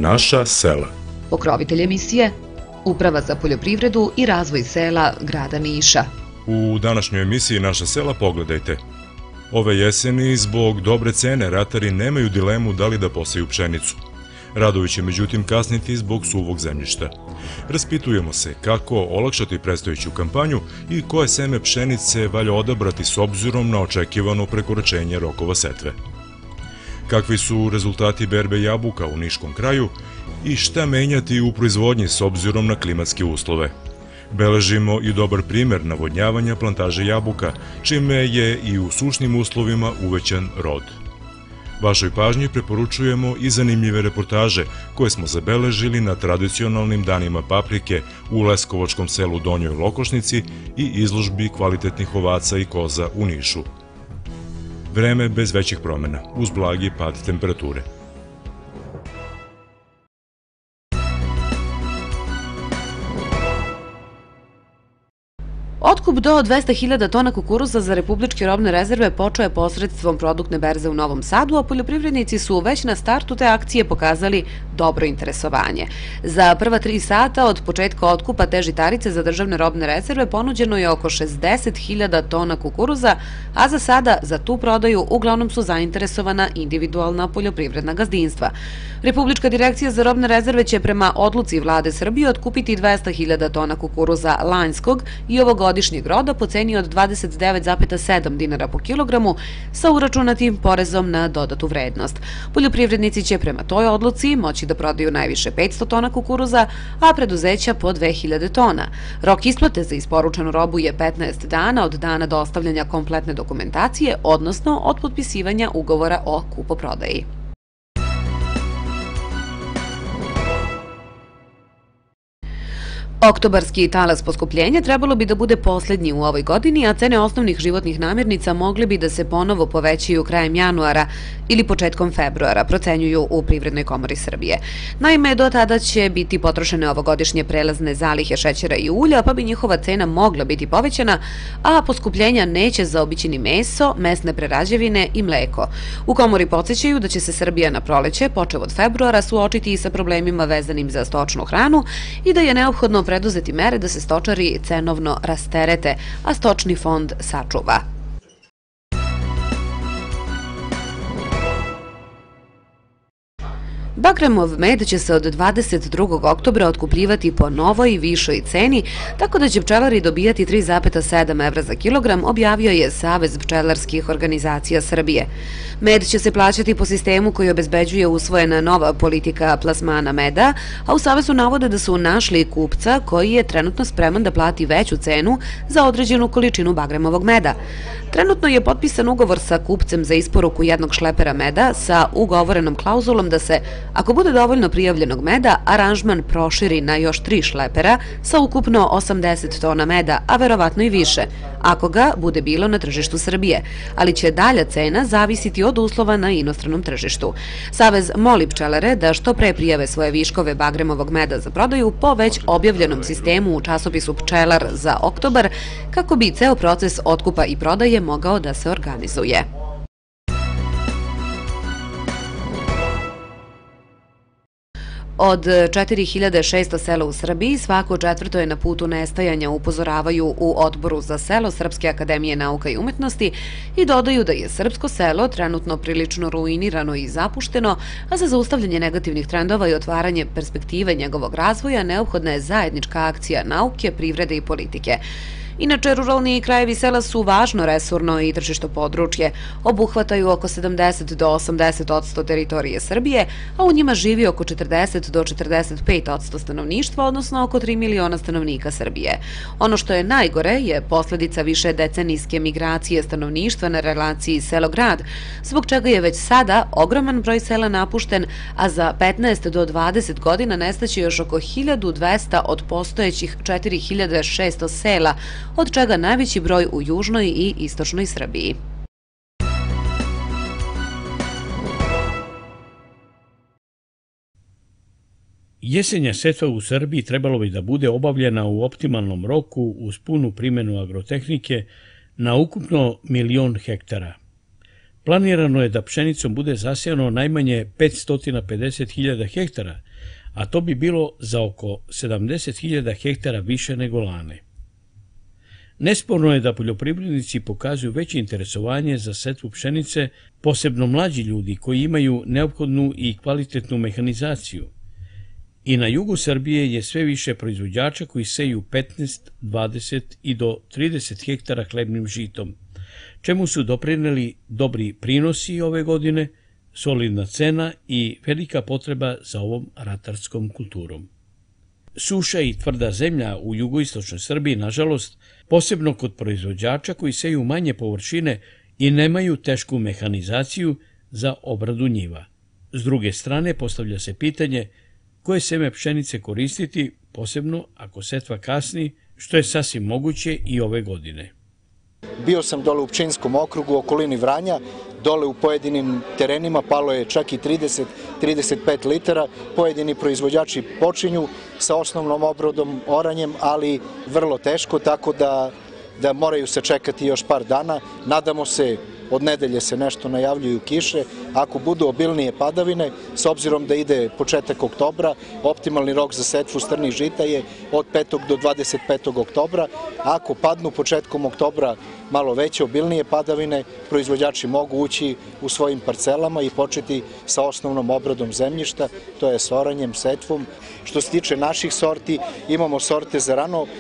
Naša sela. Pokrovitelj emisije Uprava za poljoprivredu i razvoj sela grada Niša. U današnjoj emisiji Naša sela pogledajte. Ove jeseni zbog dobre cene ratari nemaju dilemu da li da poseju pšenicu. Radovi će međutim kasniti zbog suvog zemljišta. Raspitujemo se kako olakšati predstojeću kampanju i koje seme pšenice valja odabrati s obzirom na očekivano prekoračenje rokova setve. Kakvi su rezultati berbe jabuka u Niškom kraju i šta menjati u proizvodnji s obzirom na klimatske uslove. Beležimo i dobar primer navodnjavanja plantaže jabuka, čime je i u sušnim uslovima uvećan rod. Vašoj pažnji preporučujemo i zanimljive reportaže koje smo zabeležili na tradicionalnim danima paprike u leskovačkom selu Donjoj Lokošnici i izložbi kvalitetnih ovaca i koza u Nišu. Vreme bez većih promena, uz blagi pad temperature. Otkup do 200.000 tona kukuruza za republičke robne rezerve počeo je posredstvom produktne berze u Novom Sadu, a poljoprivrednici su već na startu te akcije pokazali dobro interesovanje. Za prva 3 sata od početka otkupa te žitarice za državne robne rezerve ponuđeno je oko 60.000 tona kukuruza, a za sada za tu prodaju uglavnom su zainteresovana individualna poljoprivredna gazdinstva. Republička direkcija za robne rezerve će prema odluci Vlade Srbije otkupiti 200.000 tona kukuruza lanjskog i ovogodišnjeg roda po ceni od 29,7 dinara po kilogramu sa uračunatim porezom na dodatu vrednost. Poljoprivrednici će prema toj odluci moći da prodaju najviše 500 tona kukuruza, a preduzeća po 2000 tona. Rok isplate za isporučenu robu je 15 dana od dana dostavljanja kompletne dokumentacije, odnosno od potpisivanja ugovora o kupoprodaji. Oktobarski talas poskupljenja trebalo bi da bude poslednji u ovoj godini, a cene osnovnih životnih namirnica mogli bi da se ponovo povećaju krajem januara ili početkom februara, procenjuju u Privrednoj komori Srbije. Naime, do tada će biti potrošene ovogodišnje prelazne zalihe šećera i ulja, pa bi njihova cena mogla biti povećana, a poskupljenja neće zaobići ni meso, mesne prerađevine i mleko. U komori podsećaju da će se Srbija na proleće, počev od februara, suočiti i sa problemima vezanim za stočnu hranu i da je neophodno preduzeti mere da se stočari cenovno rasterete, a stočni fond sačuva. Bagremov med će se od 22. oktobra otkupljivati po novoj i višoj ceni, tako da će pčelari dobijati 3,7 evra za kilogram, objavio je Savez pčelarskih organizacija Srbije. Med će se plaćati po sistemu koji obezbeđuje usvojena nova politika plasmana meda, a u Savezu navode da su našli kupca koji je trenutno spreman da plati veću cenu za određenu količinu bagremovog meda. Trenutno je potpisan ugovor sa kupcem za isporuku jednog šlepera meda sa ugovorenom klauzulom da se, ako bude dovoljno prijavljenog meda, aranžman proširi na još 3 šlepera sa ukupno 80 tona meda, a verovatno i više, ako ga bude bilo na tržištu Srbije, ali će dalja cena zavisiti od uslova na inostranom tržištu. Savez moli pčelare da što pre prijave svoje viškove bagremovog meda za prodaju po već objavljenom sistemu u časopisu Pčelar za oktobar, kako bi ceo proces otkupa i prodaje mogao da se organizuje. Od 4600 sela u Srbiji, svako četvrto je na putu nestajanja, upozoravaju u Odboru za selo Srpske akademije nauka i umetnosti i dodaju da je srpsko selo trenutno prilično ruinirano i zapušteno, a za zaustavljanje negativnih trendova i otvaranje perspektive njegovog razvoja neophodna je zajednička akcija nauke, privrede i politike. Inače, ruralni krajevi sela su važno resurno i tržišto područje, obuhvataju oko 70 do 80% teritorije Srbije, a u njima živi oko 40 do 45% stanovništva, odnosno oko 3 miliona stanovnika Srbije. Ono što je najgore je posledica više decenijske migracije stanovništva na relaciji selo-grad, zbog čega je već sada ogroman broj sela napušten, a za 15 do 20 godina nestaće još oko 1200 od postojećih 4600 sela, od čega najveći broj u južnoj i istočnoj Srbiji. Jesenja setva u Srbiji trebalo bi da bude obavljena u optimalnom roku uz punu primjenu agrotehnike na ukupno 1.000.000 hektara. Planirano je da pšenicom bude zasejano najmanje 550.000 hektara, a to bi bilo za oko 70.000 hektara više nego lane. Nesporno je da poljoprivrednici pokazuju veće interesovanje za setvu pšenice, posebno mlađi ljudi koji imaju neophodnu i kvalitetnu mehanizaciju. I na jugu Srbije je sve više proizvođača koji seju 15, 20 i do 30 hektara hlebnim žitom, čemu su doprineli dobri prinosi ove godine, solidna cena i velika potreba za ovom ratarskom kulturom. Suša i tvrda zemlja u jugoistočnoj Srbiji, nažalost, posebno kod proizvođača koji seju manje površine i nemaju tešku mehanizaciju za obradu njiva. S druge strane, postavlja se pitanje koje seme pšenice koristiti, posebno ako setva kasni, što je sasvim moguće i ove godine. Bio sam dole u Pčinjskom okrugu, okolini Vranja, dole u pojedinim terenima palo je čak i 30-35 litara. Pojedini proizvođači počinju sa osnovnom obradom, oranjem, ali vrlo teško, tako da moraju se čekati još par dana. Nadamo se, od nedelje se nešto najavljuju kiše. Ako budu obilnije padavine, s obzirom da ide početak oktobra, optimalni rok za setvu strnih žita je od 5. do 25. oktobra. Ako padnu početkom oktobra malo veće obilnije padavine, proizvođači mogu ući u svojim parcelama i početi sa osnovnom obradom zemljišta, to je s oranjem, setvom. Što se tiče naših sorti, imamo sorte za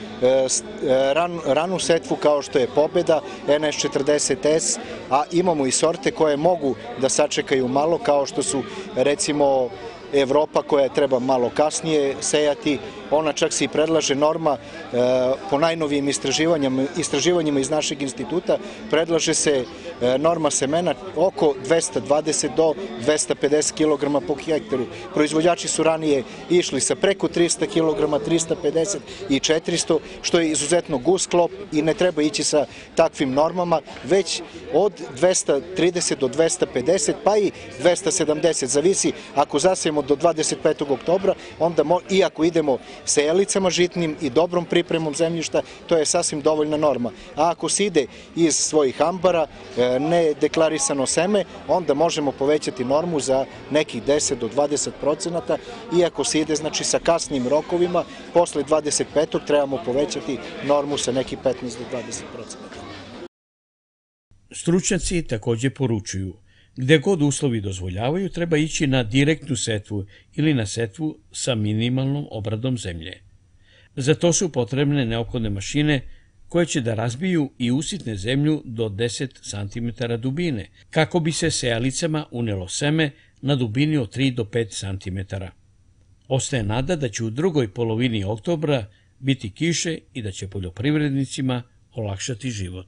ranu setvu kao što je Pobeda, NS40S, a imamo i sorte koje mogu da sačekaju malo, kao što su recimo Evropa, koja treba malo kasnije sejati. Ona čak se i predlaže norma po najnovijim istraživanjima iz našeg instituta, predlaže se norma semena oko 220 do 250 kg po hektaru. Proizvođači su ranije išli sa preko 300 kg, 350 i 400, što je izuzetno gust sklop i ne treba ići sa takvim normama, već od 230 do 250 pa i 270, zavisi. Ako zasijemo do 25. oktobra, onda i ako idemo sejalicama žitnim i dobrom pripremom zemljišta, to je sasvim dovoljna norma. A ako se ide iz svojih ambara, nedeklarisano seme, onda možemo povećati normu za nekih 10 do 20%, i ako se ide znači sa kasnim rokovima, posle 25. trebamo povećati normu sa nekih 15 do 20%. Stručnjaci takođe poručuju, gde god uslovi dozvoljavaju, treba ići na direktnu setvu ili na setvu sa minimalnom obradom zemlje. Za to su potrebne neophodne mašine koje će da razbiju i usitne zemlju do 10 cm dubine, kako bi se sejalicama unelo seme na dubini od 3 do 5 cm. Ostaje nada da će u drugoj polovini oktobra biti kiše i da će poljoprivrednicima olakšati život.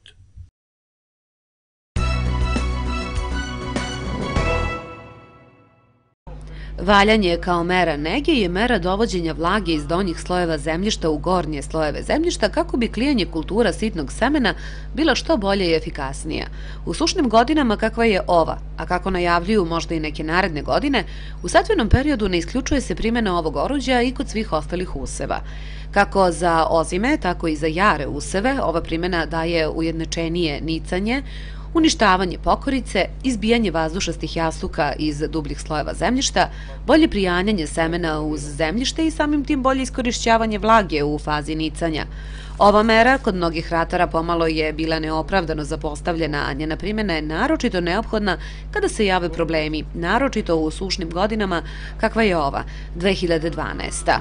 Valjanje kao mera nege je mera dovođenja vlage iz donjih slojeva zemljišta u gornje slojeve zemljišta kako bi klijanje kultura sitnog semena bila što bolje i efikasnija. U sušnim godinama kakva je ova, a kako najavljuju možda i neke naredne godine, u setvenom periodu ne isključuje se primjena ovog oruđa i kod svih ostalih useva. Kako za ozime, tako i za jare useve, ova primjena daje ujednačenije nicanje, uništavanje pokorice, izbijanje vazdušastih jastuka iz dubljih slojeva zemljišta, bolje prijanjanje semena uz zemljište i samim tim bolje iskorišćavanje vlage u fazi nicanja. Ova mera kod mnogih ratara pomalo je bila neopravdano zapostavljena, a njena primjena je naročito neophodna kada se jave problemi, naročito u sušnim godinama kakva je ova, 2012.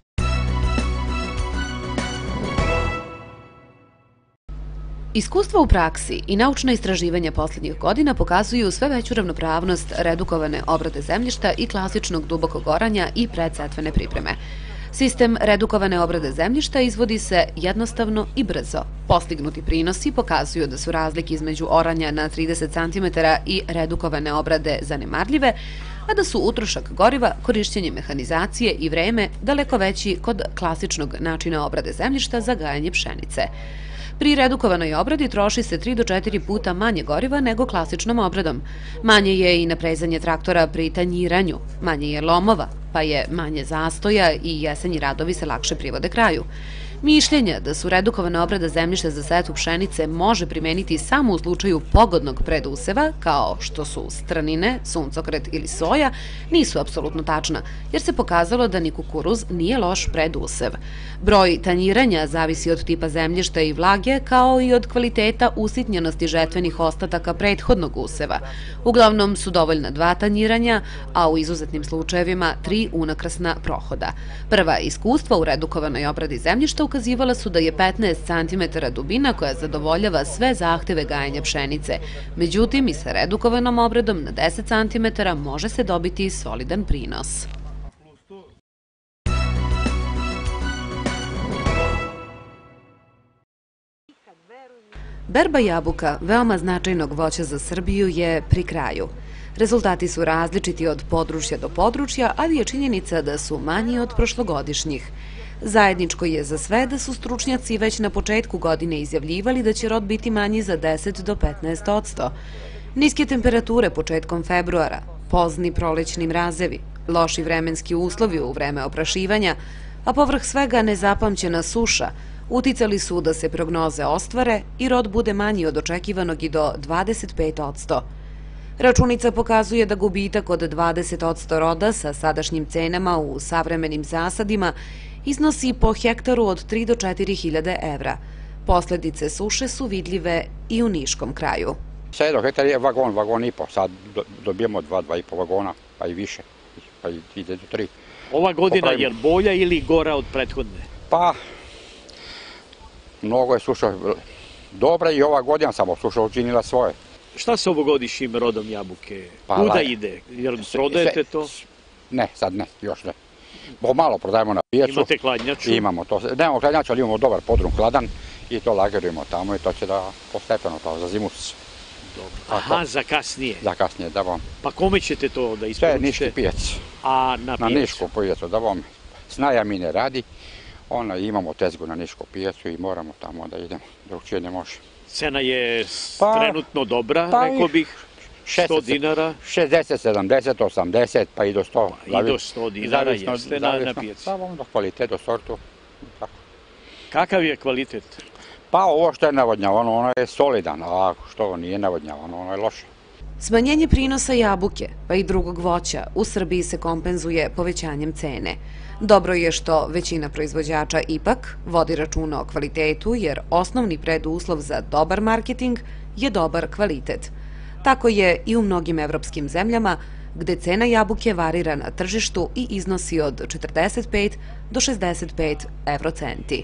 Iskustva u praksi i naučna istraživanja posljednjih godina pokazuju sve veću ravnopravnost redukovane obrade zemljišta i klasičnog dubokog oranja i predsetvene pripreme. Sistem redukovane obrade zemljišta izvodi se jednostavno i brzo. Postignuti prinosi pokazuju da su razlike između oranja na 30 cm i redukovane obrade zanemarljive, a da su utrošak goriva, korišćenje mehanizacije i vreme daleko veći kod klasičnog načina obrade zemljišta za gajanje pšenice. Pri redukovanoj obradi troši se 3 do 4 puta manje goriva nego klasičnom obradom. Manje je i naprezanje traktora pri tanjiranju, manje je lomova, pa je manje zastoja i jesenji radovi se lakše privode kraju. Mišljenja da su redukovana obrada zemljišta za setvu pšenice može primeniti samo u slučaju pogodnog preduseva, kao što su stranine, suncokret ili soja, nisu apsolutno tačna, jer se pokazalo da ni kukuruz nije loš predusev. Broj tanjiranja zavisi od tipa zemljišta i vlage, kao i od kvaliteta usitnjenosti žetvenih ostataka prethodnog useva. Uglavnom su dovoljna 2 tanjiranja, a u izuzetnim slučajevima 3 unakrasna prohoda. Prva iskustva u redukovanoj obradi zemljišta ukazivala su da je 15 cm dubina koja zadovoljava sve zahteve gajenja pšenice. Međutim, i sa redukovanom obradom na 10 cm može se dobiti solidan prinos. Berba jabuka, veoma značajnog voća za Srbiju, je pri kraju. Rezultati su različiti od područja do područja, ali je činjenica da su manji od prošlogodišnjih. Zajedničko je za sve da su stručnjaci već na početku godine izjavljivali da će rod biti manji za 10 do 15%. Niske temperature početkom februara, pozni prolećni mrazevi, loši vremenski uslovi u vreme oprašivanja, a povrh svega nezapamćena suša, uticali su da se prognoze ostvare i rod bude manji od očekivanog i do 25%. Računica pokazuje da gubitak od 20% roda sa sadašnjim cenama u savremenim zasadima iznosi po hektaru od 3 do 4 hiljade evra. Posledice suše su vidljive i u Niškom kraju. Sve do hektara je vagon i po. Sad dobijemo 2,5 vagona, pa i više, pa ide do 3. Ova godina je bolja ili gora od prethodne? Pa, mnogo je suša dobra i ova godina samo suša učinila svoje. Šta sa ovogodišnjim rodom jabuke? Kuda ide? Jer prodajete to? Ne, sad ne, još ne. Malo prodajemo na pijacu. Imate hladnjaču? Imamo to. Nemamo hladnjaču, ali imamo dobar podrum hladan i to lagerujemo tamo i to će da postepeno to za zimu. Aha, za kasnije? Za kasnije, da vam. Pa kome ćete to da isporučite? To je Niški pijac. A na pijacu? Na Nišku pijacu, da vam. Snaja mi ne radi. Imamo tezgu na Nišku pijacu i moramo tamo da idemo. Drugčije ne može. Cena je trenutno dobra, rekao bih. 100 dinara? 60, 70, 80, pa i do 100. I do 100 dinara jeste na pijaci. Pa do kvalitet, do sortu. Kakav je kvalitet? Pa ovo što je navodnjavano, ono je solidan, a što nije navodnjavano, ono je loše. Smanjenje prinosa jabuke, pa i drugog voća, u Srbiji se kompenzuje povećanjem cene. Dobro je što većina proizvođača ipak vodi računa o kvalitetu, jer osnovni preduslov za dobar marketing je dobar kvalitet. Tako je i u mnogim evropskim zemljama, gde cena jabuke varira na tržištu i iznosi od 45 do 65 evrocenti.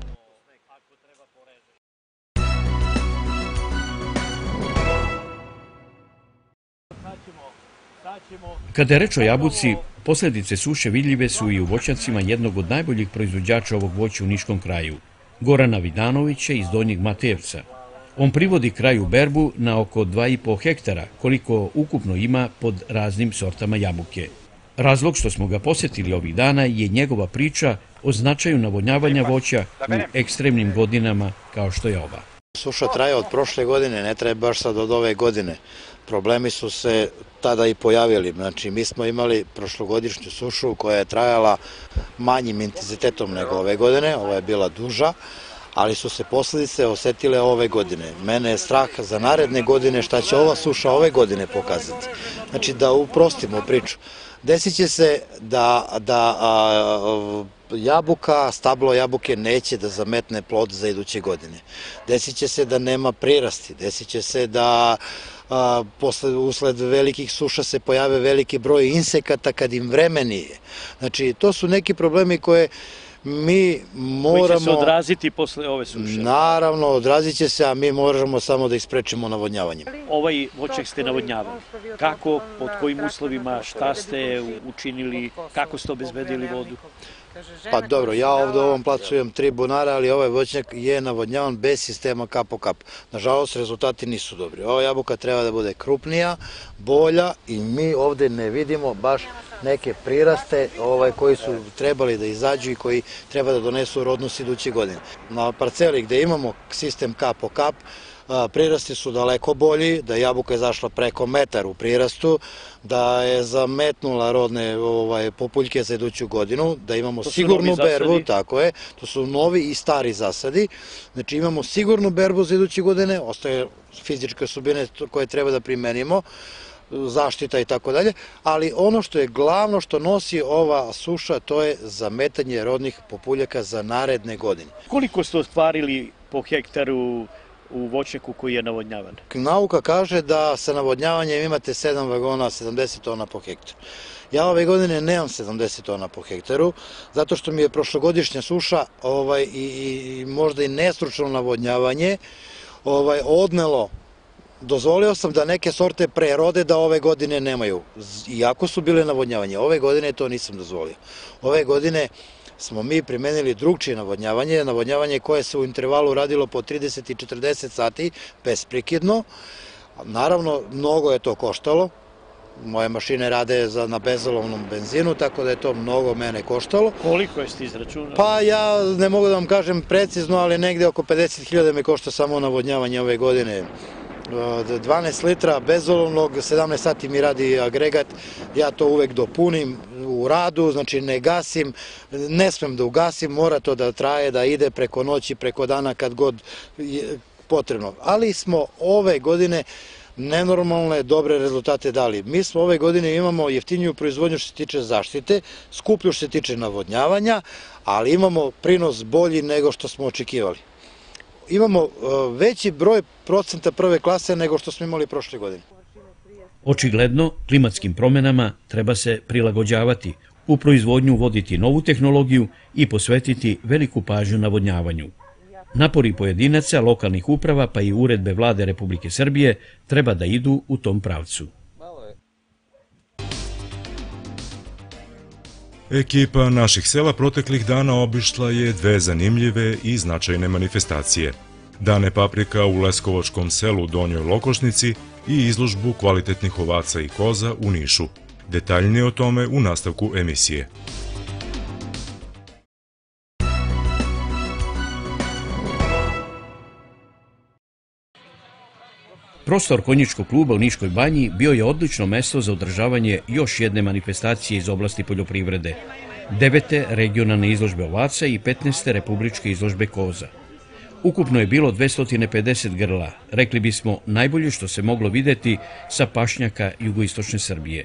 Kada je reč o jabuci, posljedice suše vidljive su i u voćnjacima jednog od najboljih proizvođača ovog voća u Niškom kraju, Gorana Vidanovića iz Donjeg Matejevca. On privodi kraju berbu na oko 2,5 hektara, koliko ukupno ima pod raznim sortama jabuke. Razlog što smo ga posjetili ovih dana je njegova priča o značaju navodnjavanja voća u ekstremnim godinama kao što je ova. Suša traje od prošle godine, ne traje baš sad od ove godine. Problemi su se tada i pojavili. Znači, mi smo imali prošlogodišnju sušu koja je trajala manjim intenzitetom nego ove godine, ova je bila duža, ali su se posljedice osetile ove godine. Mene je strah za naredne godine šta će ova suša ove godine pokazati. Znači, da uprostimo priču. Desit će se da jabuka, stablo jabuke neće da zametne plod za iduće godine. Desit će se da nema prirasti, desit će se da usled velikih suša se pojave veliki broj insekata kad im vreme nije. Znači, to su neki problemi koje mi moramo... Koji će se odraziti posle ove suše? Naravno, odrazit će se, a mi moramo samo da isprečimo navodnjavanjem. Ovaj voćak ste navodnjavali. Kako, pod kojim uslovima, šta ste učinili, kako ste obezbedili vodu? Pa dobro, ja ovdje u ovom placu imam 3 bunara, ali ovaj voćnjak je navodnjavan bez sistema kap po kap. Nažalost, rezultati nisu dobri. Ova jabuka treba da bude krupnija, bolja i mi ovdje ne vidimo baš neke priraste koji su trebali da izađu i koji treba da donesu rodnost iduće godine. Na parceli gde imamo sistem kap po kap, prirasti su daleko bolji, da je jabuka izašla preko metar u prirastu, da je zametnula rodne populjke za iduću godinu, da imamo sigurnu berbu, tako je, to su novi i stari zasadi, znači imamo sigurnu berbu za iduće godine, ostaje fizičke osobine koje treba da primenimo, zaštita i tako dalje, ali ono što je glavno što nosi ova suša, to je zametanje rodnih populjaka za naredne godine. Koliko ste ostvarili po hektaru u voćnjaku koji je navodnjavan? Nauka kaže da sa navodnjavanjem imate 7 vagona, 70 tona po hektaru. Ja ove godine nemam 70 tona po hektaru, zato što mi je prošlogodišnja suša i možda i nestručno navodnjavanje odnelo. Dozvolio sam da neke sorte prerode da ove godine nemaju, iako su bile navodnjavanje. Ove godine to nisam dozvolio. Ove godine smo mi primenili drugčije navodnjavanje koje se u intervalu radilo po 30 i 40 sati, besprekidno. Naravno, mnogo je to koštalo. Moje mašine rade na bezolovnom benzinu, tako da je to mnogo mene koštalo. Koliko jeste izračunali? Pa ja ne mogu da vam kažem precizno, ali negde oko 50.000 me košta samo navodnjavanje ove godine. 12 litra bezolovnog, 17 sati mi radi agregat, ja to uvek dopunim u radu, znači ne gasim, ne smem da ugasim, mora to da traje, da ide preko noći, preko dana kad god je potrebno. Ali smo ove godine nenormalne dobre rezultate dali. Mi smo ove godine imamo jeftiniju proizvodnju što se tiče zaštite, skuplju što se tiče navodnjavanja, ali imamo prinos bolji nego što smo očekivali. Imamo veći broj procenta prve klase nego što smo imali prošle godine. Očigledno, klimatskim promenama treba se prilagođavati, u proizvodnju uvoditi novu tehnologiju i posvetiti veliku pažnju navodnjavanju. Napori pojedinaca, lokalnih uprava pa i uredbe Vlade Republike Srbije treba da idu u tom pravcu. Ekipa naših sela proteklih dana obišla je dve zanimljive i značajne manifestacije. Dane paprika u Leskovačkom selu Donjoj Lokošnici i izložbu kvalitetnih ovaca i koza u Nišu. Detaljnije o tome u nastavku emisije. Prostor konjičkog kluba u Niškoj banji bio je odlično mesto za održavanje još jedne manifestacije iz oblasti poljoprivrede, 9. regionalne izložbe ovaca i 15. republičke izložbe koza. Ukupno je bilo 250 grla, rekli bismo najbolje što se moglo videti sa pašnjaka jugoistočne Srbije.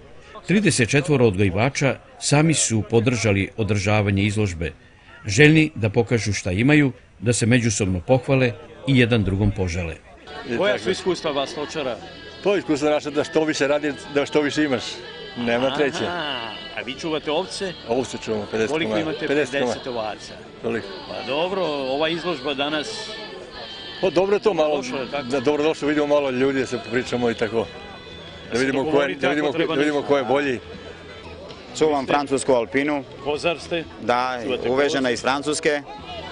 34 odgajivača sami su podržali održavanje izložbe, željni da pokažu šta imaju, da se međusobno pohvale i jedan drugom požele. Koja su iskustva vas stočara? To je iskustvo naše da što više radi, da što više imaš. Nema treće. A vi čuvate ovce? Ovce čuvamo, 50 komada. Koliko imate? 50 ovaca. Toliko. Pa dobro, ova izložba danas... Pa dobro je to malo, dobro došlo, vidimo malo ljudi, da se pričamo i tako. Da vidimo ko je bolji. Čuvam francusku alpinu. Kozar ste? Da, uvežena iz Francuske.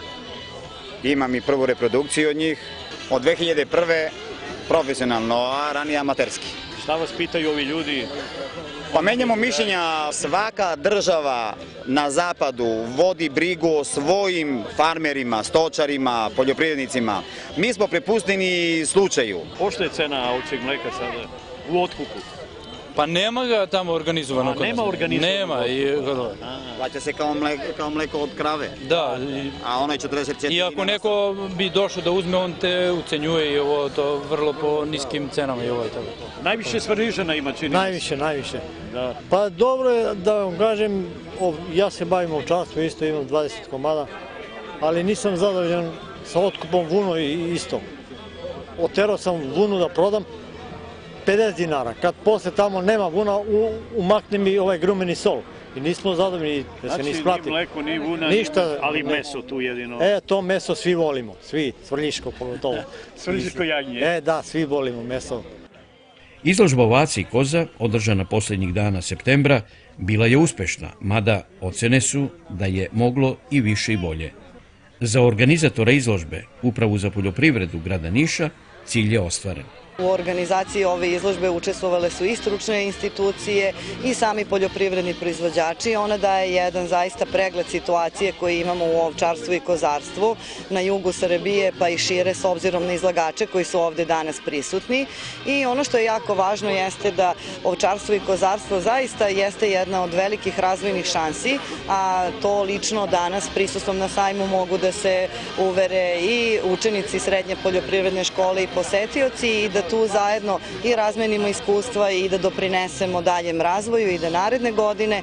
Imam i prvu reprodukciju od njih. Od 2001. profesionalno, a ranije amaterski. Šta vas pitaju ovi ljudi? Pa menjamo mišljenja, svaka država na zapadu vodi brigu o svojim farmerima, stočarima, poljoprivrednicima. Mi smo prepusteni slučaju. Pošto je cena ovčjeg mleka sada u otkupu? Pa nema ga tamo organizovano. Nema organizovano? Nema. Plaća se kao mleko od krave. Da. A ono je 44. I ako neko bi došao da uzme, on te ucenjuje i ovo to vrlo po niskim cenama i ovo je tako. Najviše Svrljižana ima čini? Najviše. Pa dobro je da vam kažem, ja se bavim ovčarstvom, isto imam 20 komada, ali nisam zadovoljan sa otkupom vuno i isto. Oterao sam vunu da prodam, 50 dinara. Kad posle tamo nema vuna, umakne mi ovaj grumeni sol. I nismo zadovoljni da se ne isplati. Znači, ni mleko, ni vuna, ali meso tu jedino. To meso svi volimo, svi, svrljiško pogotovo. Svrljiško jagnje. Da, svi volimo meso. Izložba ovaca i koza, održana poslednjih dana septembra, bila je uspešna, mada ocene su da je moglo i više i bolje. Za organizatora izložbe, Upravu za poljoprivredu grada Niša, cilj je ostvaren. U organizaciji ove izložbe učestvovale su i stručne institucije i sami poljoprivredni proizvođači. Ona daje jedan zaista pregled situacije koje imamo u ovčarstvu i kozarstvu na jugu Srbije pa i šire s obzirom na izlagače koji su ovde danas prisutni. I ono što je jako važno jeste da ovčarstvo i kozarstvo zaista jeste jedna od velikih razvojnih šansi, a to lično danas prisustvom na sajmu mogu da se uvere i učenici srednje poljoprivredne škole i posetioci i da tu zajedno i razmenimo iskustva i da doprinesemo daljem razvoju i da naredne godine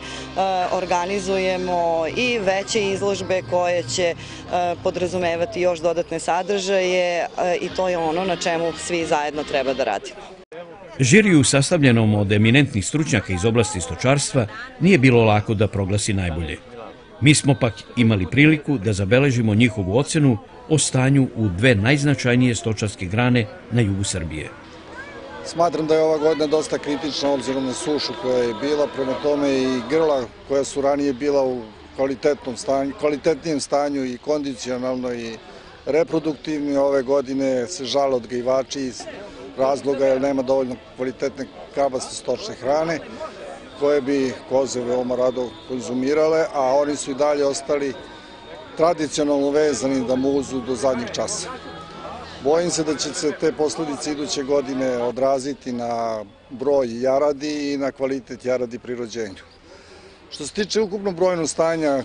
organizujemo i veće izložbe koje će podrazumevati još dodatne sadržaje i to je ono na čemu svi zajedno treba da radimo. Žiriju sastavljenom od eminentnih stručnjaka iz oblasti stočarstva nije bilo lako da proglasi najbolje. Mi smo pak imali priliku da zabeležimo njihovu ocenu o stanju u dve najznačajnije stočarske grane na jugu Srbije. Smatram da je ova godina dosta kritična obzirom na sušu koja je bila, prema tome i grla koja su ranije bila u kvalitetnijem stanju i kondicionalno i reproduktivni. Ove godine se žale odgajivači iz razloga jer nema dovoljno kvalitetne krabaste stočne hrane koje bi koze veoma rado konzumirale, a oni su i dalje ostali tradicionalno vezani da muzu do zadnjih časa. Bojim se da će se te posledice iduće godine odraziti na broj jaradi i na kvalitet jaradi pri rođenju. Što se tiče ukupno brojnog stanja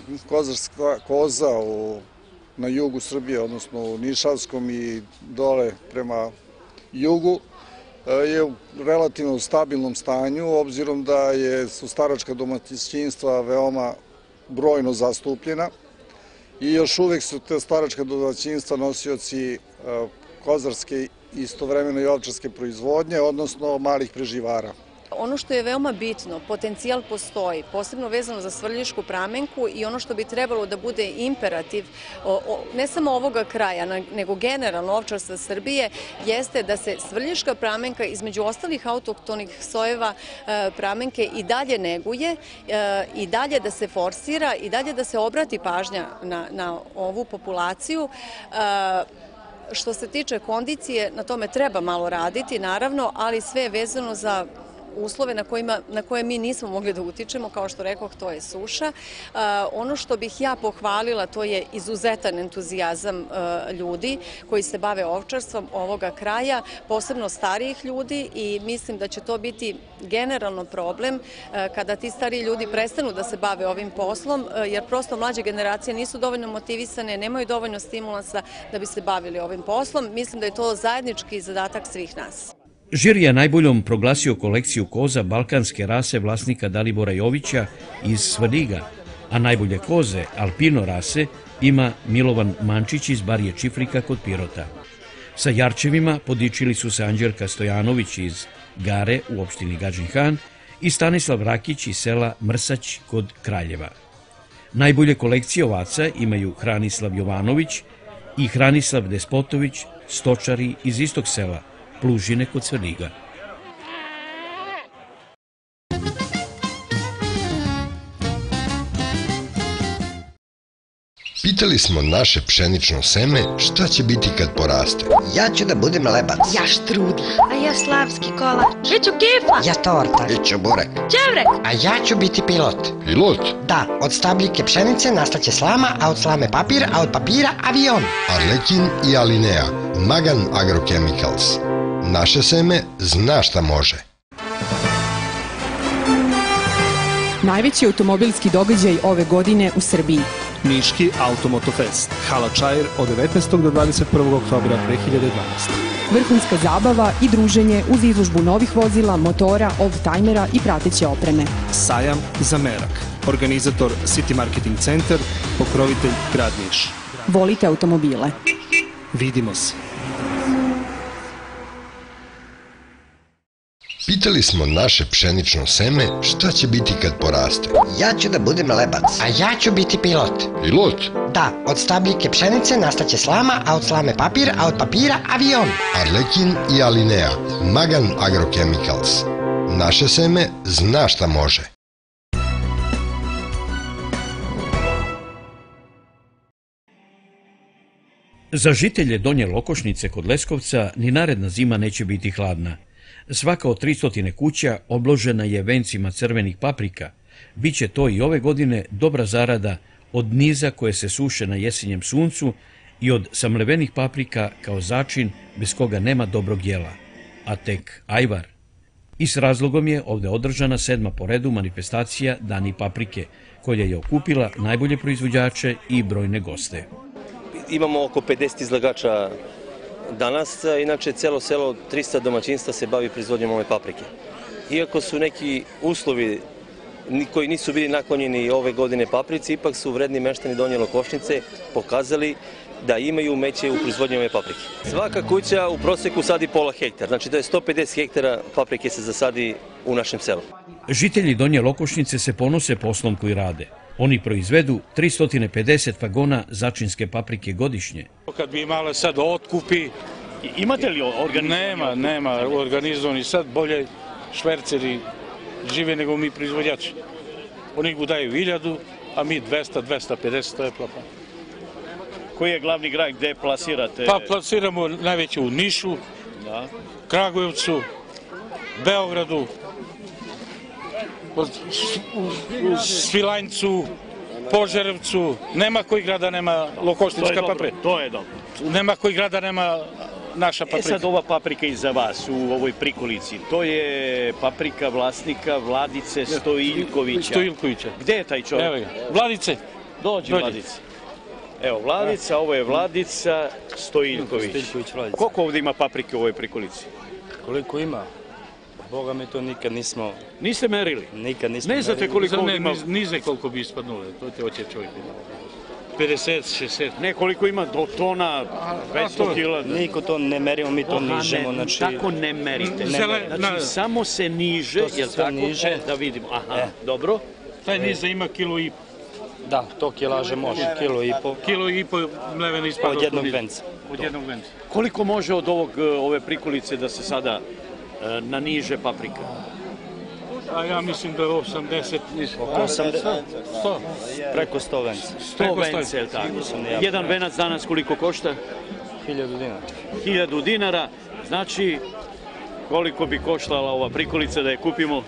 koza na jugu Srbije, odnosno u Nišavskom i dole prema jugu, je u relativno stabilnom stanju, obzirom da su staračka domaćinstva veoma brojno zastupljena i još uvek su te staračka domaćinstva nosioci kozarske istovremeno i ovčarske proizvodnje, odnosno malih preživara. Ono što je veoma bitno, potencijal postoji, posebno vezano za Svrljišku pramenku i ono što bi trebalo da bude imperativ, ne samo ovoga kraja, nego generalno ovčarstva Srbije, jeste da se Svrljiška pramenka između ostalih autohtonih sojeva pramenke i dalje neguje, i dalje da se forsira, i dalje da se obrati pažnja na ovu populaciju. Što se tiče kondicije, na tome treba malo raditi, naravno, ali sve je vezano za uslove na koje mi nismo mogli da utičemo, kao što rekoh, to je suša. Ono što bih ja pohvalila, to je izuzetan entuzijazam ljudi koji se bave ovčarstvom ovoga kraja, posebno starijih ljudi, i mislim da će to biti generalno problem kada ti stariji ljudi prestanu da se bave ovim poslom, jer prosto mlađe generacije nisu dovoljno motivisane, nemaju dovoljno stimulansa da bi se bavili ovim poslom. Mislim da je to zajednički zadatak svih nas. Žiri je najboljom proglasio kolekciju koza balkanske rase vlasnika Dalibora Jovića iz Svrljiga, a najbolje koze alpino rase ima Milovan Mančić iz Barije Čifrika kod Pirota. Sa jarčevima podičili su se Anđelka Stojanović iz Gare u opštini Gadžin Han i Stanislav Rakić iz sela Mrsać kod Kraljeva. Najbolje kolekcije ovaca imaju Hranislav Jovanović i Hranislav Despotović, stočari iz istog sela, Plužine kod Svrljiga. Pitali smo naše pšenično seme šta će biti kad poraste. Ja ću da budem lebac. Ja štrudla. A ja slavski kolač. Biću kefa. Ja torta. Biću burek. Đevrek. A ja ću biti pilot. Pilot? Da, od stabljike pšenice nastaće slama, a od slame papir, a od papira avion. Arlekin i Alinea. Magan Agrochemicals. Naše seme zna šta može. Najveći automobilski događaj ove godine u Srbiji. Niški Automotofest. Hala Čair od 19. do 21. oktobra 2012. Vrhunska zabava i druženje uz izložbu novih vozila, motora, oldtimera i prateće opreme. Sajam za merak. Organizator City Marketing Center, pokrovitelj Grad Niš. Volite automobile. Vidimo se. Pitali smo naše pšenično seme šta će biti kad poraste. Ja ću da budem lebac. A ja ću biti pilot. Pilot? Da, od stabljike pšenice nastaće slama, a od slame papir, a od papira avion. Arlekin i Alinea. Magan Agrochemicals. Naše seme zna šta može. Za žitelje Donje Lokošnice kod Leskovca ni naredna zima neće biti hladna. Svaka od 300 kuća obložena je vencima crvenih paprika. Biće to i ove godine dobra zarada od niza koje se suše na jesenjem suncu i od samlevenih paprika kao začin bez koga nema dobrog jela, a tek ajvar. I s razlogom je ovde održana 7. po redu manifestacija Dani paprike, koja je okupila najbolje proizvođače i brojne goste. Imamo oko 50 izlagača danas, inače celo selo 300 domaćinstva se bavi proizvodnjom ove paprike. Iako su neki uslovi koji nisu bili naklonjeni ove godine paprici, ipak su vredni meštani Donje Lokošnice pokazali da imaju umeće u proizvodnju ove paprike. Svaka kuća u proseku sadi pola hektara, znači to je 150 hektara paprike se zasadi u našem selu. Žitelji Donje Lokošnice se ponose poslom koji rade. Oni proizvedu 350 vagona začinske paprike godišnje. Kad bi imala sad otkupi... Imate li organizovani? Nema organizovani. Sad bolje šverceri žive nego mi proizvođači. Oni daju 1000, a mi 200, 250, to je plafon. Koji je glavni grad gde plasirate? Pa plasiramo najveće u Nišu, Kragujevcu, Beogradu, u Svilajncu, Požarevcu. Nema koji grada nema lokošnička paprika. To je dobro. Nema koji grada nema naša paprika. Sad ova paprika iza vas u ovoj prikolici, to je paprika vlasnika Vladice Stojiljkovića. Gde je taj čovjek? Evo ga, Vladice. Dođi Vladice. Evo Vladica, ovo je Vladica Stojiljković. Koliko ovdje ima paprike u ovoj prikolici? Koliko ima? Boga mi to nikad nismo... Niste merili? Nikad nismo merili. Ne znate koliko ovdje ima? Ni zna koliko bi ispadnulo, to te hoće čovjek. 50, 60. Ne, koliko ima do tona, 500 kila. Niko to ne merimo, mi to nižemo. Tako ne merite. Znači, samo se niže, jel tako? Da vidimo. Aha, dobro. Taj niza ima 1,5 kg. Da, to kilaže može, 1,5 kg. 1,5 kg mlevene ispada. Od jednog venca. Koliko može od ove prikolice da se sada naniže paprika? A ja mislim da je 80, oko 80, 100, preko 100 venca. 100 venca, je li tako? Jedan venac danas koliko košta? 1000 dinara. 1000 dinara, znači koliko bi koštala ova prikolica da je kupimo?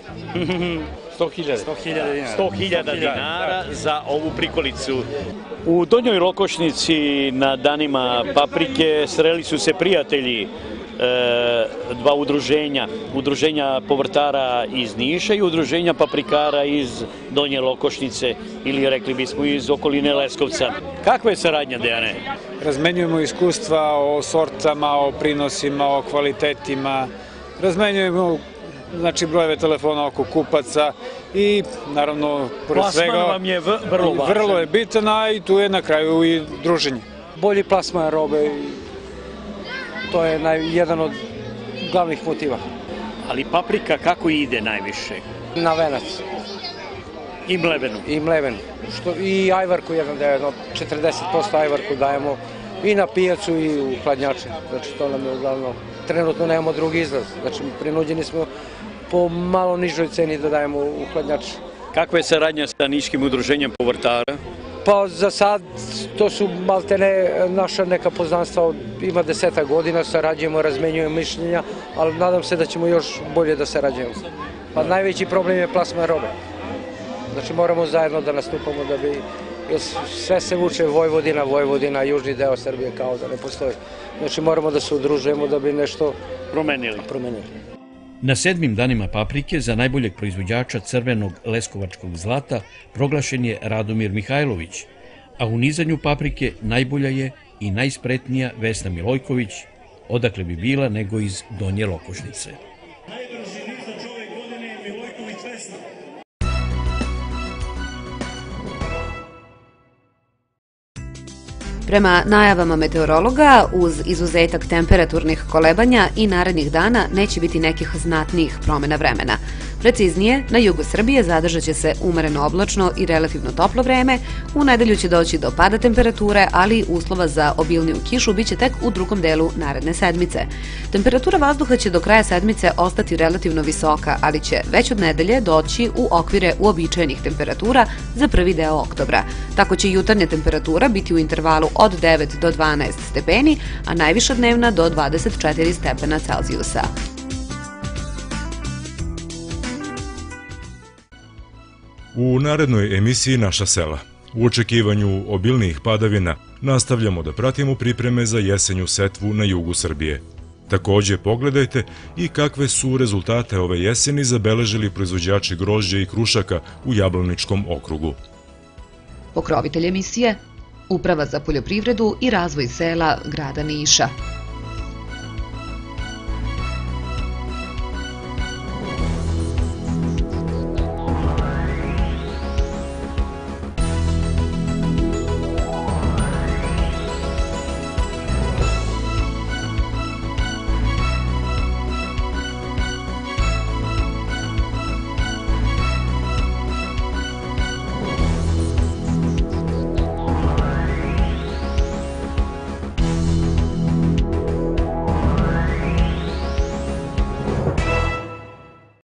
100.000 dinara za ovu prikolicu. U Donjoj Lokošnici na danima paprike sreli su se prijatelji dva udruženja povrtara iz Niša i udruženja paprikara iz Donje Lokošnice ili rekli bismo iz okoline Leskovca. Kakva je saradnja, Dejane? Razmenjujemo iskustva o sortama, o prinosima, o kvalitetima, razmenjujemo brojeve telefona oko kupaca i naravno pored svega plasman vam je vrlo važan. Vrlo je bitan, a i tu je na kraju i druženje. Bolji plasman robe, to je jedan od glavnih motiva. Ali paprika kako ide najviše? Na venac. I mlevenu? I mlevenu. I ajvarku, 40% ajvarku dajemo i na pijacu i u hladnjače. Znači to nam je uglavnom, trenutno nemamo drugi izlaz. Znači prinuđeni smo po malo nižoj ceni da dajemo u hladnjače. Kakva je saradnja sa Niškim udruženjem povrtara? Pa za sad to su maltene naša neka poznanstva, ima 10 godina, sarađujemo, razmenjujemo mišljenja, ali nadam se da ćemo još bolje da sarađujemo. Pa najveći problem je plasman robe. Znači moramo zajedno da nastupamo da bi, sve se vuče Vojvodina, južni deo Srbije kao da ne postoji. Znači moramo da se udružujemo da bi nešto promenili. Na 7. danima paprike za najboljeg proizvođača crvenog leskovačkog zlata proglašen je Radomir Mihajlović, a u nizanju paprike najbolja je i najspretnija Vesna Milojković, odakle bi bila nego iz Donje Lokošnice. Prema najavama meteorologa, uz izuzetak temperaturnih kolebanja i narednih dana neće biti nekih znatnijih promjena vremena. Preciznije, na jugu Srbije zadržat će se umereno oblačno i relativno toplo vreme, u nedelju će doći do pada temperature, ali uslova za obilniju kišu biće tek u drugom delu naredne sedmice. Temperatura vazduha će do kraja sedmice ostati relativno visoka, ali će već od nedelje doći u okvire uobičajenih temperatura za prvi deo oktobra. Tako će jutarnja temperatura biti u intervalu od 9 do 12 stepeni, a najviša dnevna do 24 stepena Celzijusa. U narednoj emisiji Naša sela, u očekivanju obilnijih padavina, nastavljamo da pratimo pripreme za jesenju setvu na jugu Srbije. Takođe, pogledajte i kakve su rezultate ove jeseni zabeležili proizvođači grožđa i krušaka u Jablaničkom okrugu. Pokrovitelj emisije Uprava za poljoprivredu i razvoj sela grada Niša.